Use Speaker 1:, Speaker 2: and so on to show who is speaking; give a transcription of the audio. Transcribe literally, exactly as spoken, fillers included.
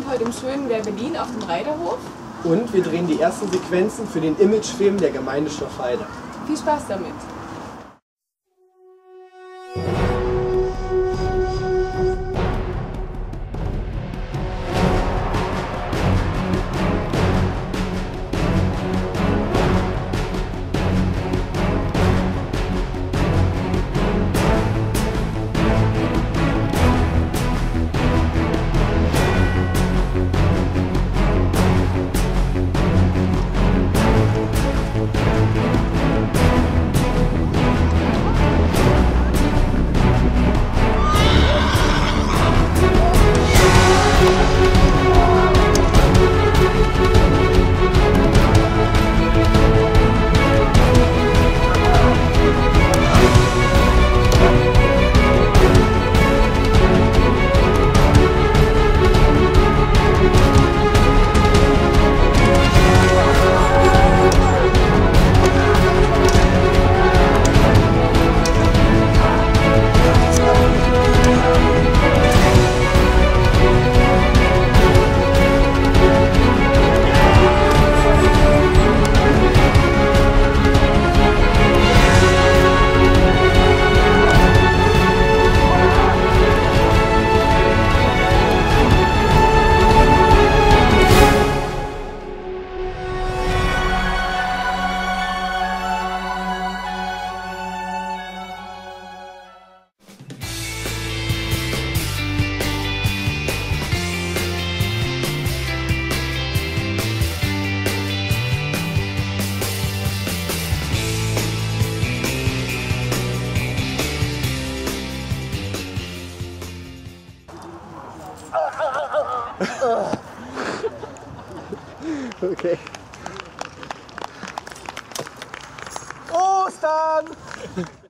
Speaker 1: heute im schönen Berlin auf dem Reiterhof.
Speaker 2: Und wir drehen die ersten Sequenzen für den Imagefilm der Gemeinde Schorfheide.
Speaker 1: Viel Spaß damit!
Speaker 2: Okay. Ostern!